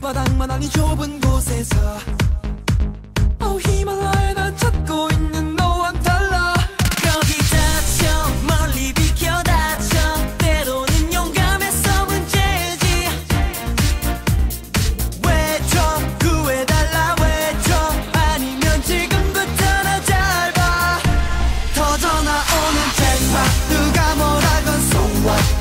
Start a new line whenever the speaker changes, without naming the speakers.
밑바닥만한 이 좁은 곳에서 히말라야 난 찾고 있는 너와는 달라.
거기 다쳐 멀리 비켜 다쳐 때로는 용감해서 문제지.
외쳐 구해달라 외쳐 아니면 지금부터 나 잘 봐. 터져 나오는 jetpack 누가 뭐라건 so what.